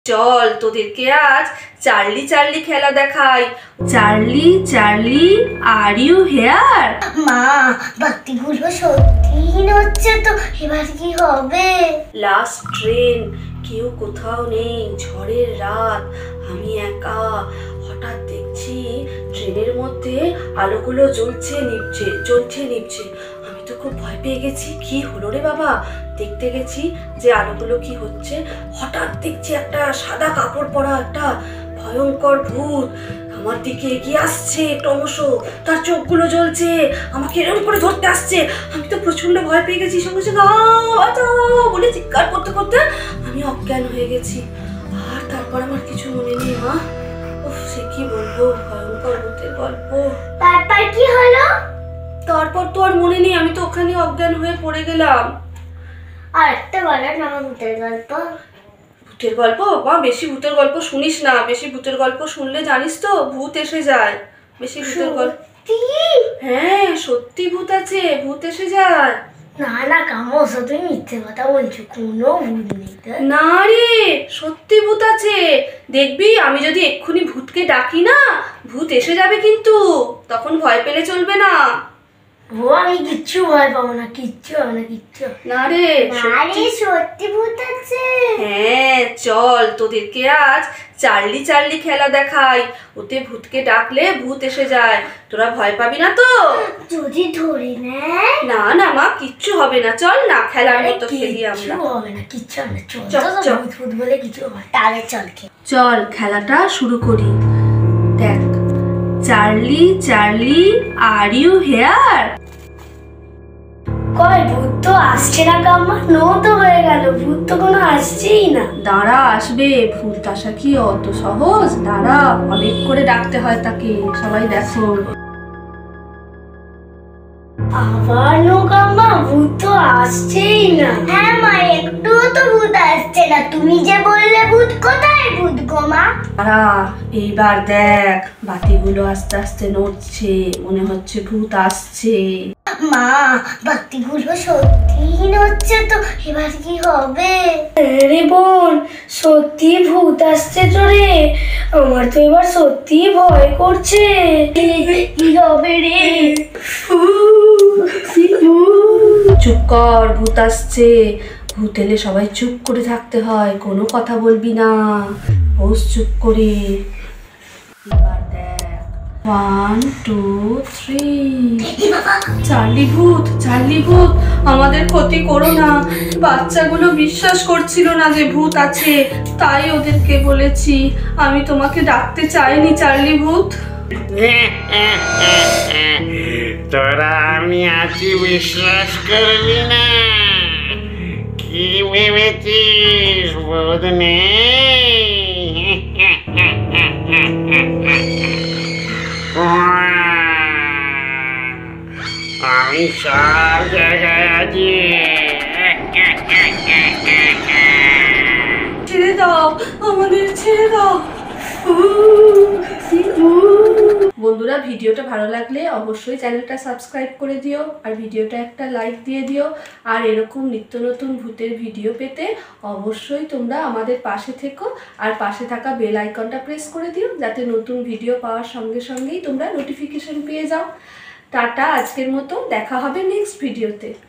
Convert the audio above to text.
চল তোদেরকে আজ চার্লি চার্লি খেলা দেখাই। Charlie Charlie are you here? মা, বাতিগুলো সত্যিই হচ্ছে তো, এবার কি হবে? লাস্ট ট্রেন, কেউ কোথাও নেই, ঝড়ের রাত, আমি একা। হঠাৎ দেখছি ট্রেনের মধ্যে আলোগুলো জ্বলছে নিভছে, জ্বলছে নিভছে। আমি তো খুব ভয় পেয়ে গেছি, কি হলো রে বাবা? দেখতে গেছি যে আলোগুলো কি হচ্ছে, হঠাৎ দেখছি একটা সাদা কাপড় পরা একটা ভয়ঙ্কর ভূত আমার দিকে এগিয়ে আসছে ক্রমশ। তার চোখগুলো জ্বলছে, আমাকে এরকম করে ধরতে আসছে। আমি তো প্রচন্ড ভয় পেয়ে গেছি, সঙ্গে সঙ্গে বলে চিৎকার করতে করতে আমি অজ্ঞান হয়ে গেছি। আর তারপর আমার কিছু মনে নেই মা। উফ, সে কি বলবো, ভয়ঙ্কর ভূতের গল্প। তারপর কি হলো? তারপর তো আর মনে নেই, আমি তো ওখানে অজ্ঞান হয়ে পড়ে গেলাম। আর একটা বলো না ভূতের গল্প। ভূতের গল্প? বা বেশি ভূতের গল্প শুনিস না, বেশি ভূতের গল্প শুনলে জানিস তো ভূত এসে যায়। বেশি ভূতের গল্প? হ্যাঁ সত্যি ভূত আছে, ভূত এসে যায়। না না কামোস, তুমি মিথ্যে কথা বলছো, কোনো ভূত নেই। না রে, সত্যি ভূত আছে। দেখবি আমি যদি এক্ষুনি ভূতকে ডাকি না, ভূত এসে যাবে, কিন্তু তখন ভয় পেলে চলবে না। ও আমি কিচ্ছু ভয় পাবো না, কিচ্ছু হবে না, কিচ্ছু না রে, সত্যি ভূত আছে। হ্যাঁ চল তোদেরকে আজ চার্লি চার্লি খেলা দেখাই। ওতে ভূতকে ডাকলে ভূত এসে যায়, তোরা ভয় পাবি না তো? যদি ধরে নেয়? না না মা, কিচ্ছু হবে না, চল না খেলার মতো খেলি আমরা। কিচ্ছু হবে না, কিচ্ছু হবে না, চল চল, চল। ভূত বলে কিছু হবে না, তাহলে চল চল খেলাটা শুরু করি। দেখ, Charlie Charlie are you here? কই ভূত তো আসছে না কাম্মা, নো তো হয়ে গেল, ভূত তো কোনো আসছেই না। দাঁড়া, আসবে। ভূত আসা কি অত সহজ? দাঁড়া, অনেক করে ডাকতে হয় তাকে। সবাই দেখো, আবার নো কাম্মা, ভূত তো আসছেই না। হ্যাঁ মা, একটুও তো ভূত আসছে না, তুমি যে বললে ভূত, কোথায় ভূত গো মা? দাঁড়া, এইবার দেখ বাতিগুলো আস্তে আস্তে নড়ছে, মনে হচ্ছে ভূত আসছে। মা, বাতিগুলো সত্যিই হচ্ছে তো, এবার কি হবে? রে বোন, সত্যি ভূত আসছে তো রে, আমার তো এবার সত্যি ভয় করছে। কি হবে রে? চুপ কর, ভূত আসছে। ভূত এলে সবাই চুপ করে থাকতে হয়, কোনো কথা বলবি না, বস চুপ করে। এবার দেখ, 1 2 3। চার্লি ভূত, চার্লি ভূত, আমাদের ক্ষতি করো না। বাচ্চাগুলো বিশ্বাস করছিল না যে ভূত আছে, তাই ওদেরকে বলেছি। আমি তোমাকে ডাকতে চাইনি চার্লি ভূত। তোরা আমি আছি বিশ্বাস করবি না? কি ভেবেছিস বোধ নেই? আমি সব জায়গায় আছি। ছেড়ে দাও, আমাদের ছেড়ে দাও। বন্ধুরা, ভিডিওটা ভালো লাগলে অবশ্যই চ্যানেলটা সাবস্ক্রাইব করে দিও, আর ভিডিওটা একটা লাইক দিয়ে দিও। আর এরকম নিত্য নতুন ভূতের ভিডিও পেতে অবশ্যই তোমরা আমাদের পাশে থেকো, আর পাশে থাকা বেল আইকনটা প্রেস করে দিও, যাতে নতুন ভিডিও পাওয়ার সঙ্গে সঙ্গেই তোমরা নোটিফিকেশন পেয়ে যাও। টাটা, আজকের মতো দেখা হবে নেক্সট ভিডিওতে।